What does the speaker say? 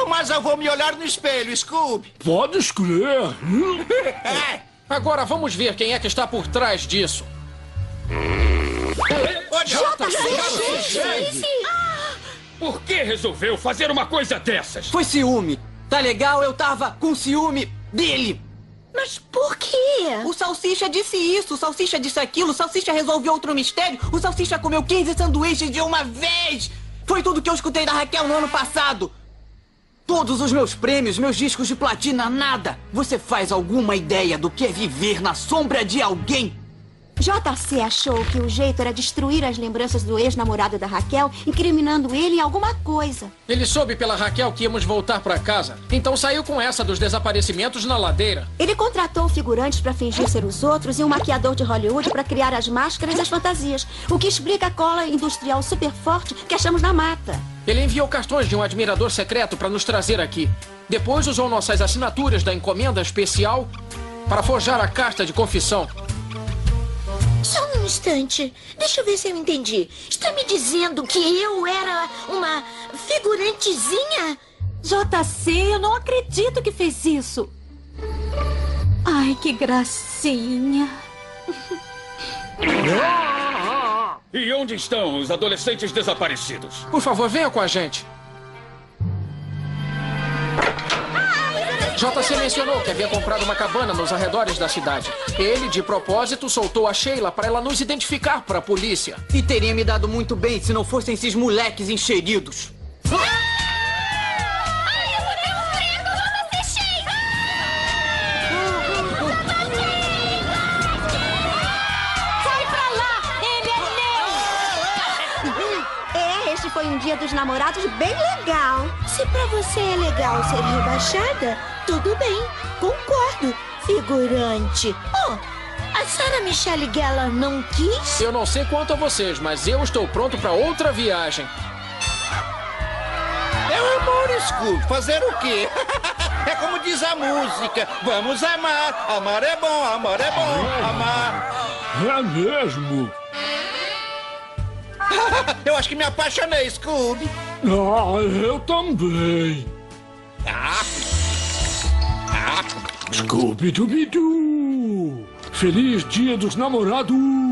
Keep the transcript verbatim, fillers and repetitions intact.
mais eu vou me olhar no espelho, Scooby. Podes crer. É. Agora vamos ver quem é que está por trás disso. Jota Gente! Por que resolveu fazer uma coisa dessas? Foi ciúme. Tá legal? Eu tava com ciúme dele. Mas por quê? O Salsicha disse isso, o Salsicha disse aquilo, o Salsicha resolveu outro mistério, o Salsicha comeu quinze sanduíches de uma vez. Foi tudo que eu escutei da Raquel no ano passado. Todos os meus prêmios, meus discos de platina, nada. Você faz alguma ideia do que é viver na sombra de alguém? J C achou que o jeito era destruir as lembranças do ex-namorado da Raquel, incriminando ele em alguma coisa. Ele soube pela Raquel que íamos voltar pra casa, então saiu com essa dos desaparecimentos na ladeira. Ele contratou figurantes para fingir ser os outros e um maquiador de Hollywood para criar as máscaras e as fantasias, o que explica a cola industrial super forte que achamos na mata. Ele enviou cartões de um admirador secreto para nos trazer aqui. Depois usou nossas assinaturas da encomenda especial para forjar a carta de confissão. Só um instante. Deixa eu ver se eu entendi. Está me dizendo que eu era uma figurantezinha? J C, eu não acredito que fez isso. Ai, que gracinha. E onde estão os adolescentes desaparecidos? Por favor, venha com a gente. J C mencionou que havia comprado uma cabana nos arredores da cidade. Ele, de propósito, soltou a Sheila para ela nos identificar para a polícia. E teria me dado muito bem se não fossem esses moleques encheridos. Foi um dia dos namorados bem legal. Se pra você é legal ser rebaixada, tudo bem, concordo, figurante. Oh, a Sarah Michelle Gellar não quis? Eu não sei quanto a vocês, mas eu estou pronto para outra viagem. É o amor, Scooby. Fazer o quê? É como diz a música. Vamos amar. Amar é bom, amar é bom, amar. É mesmo? Eu acho que me apaixonei, Scooby. Ah, eu também. Ah. Ah. Scooby-Dooby-Doo! Feliz Dia dos Namorados!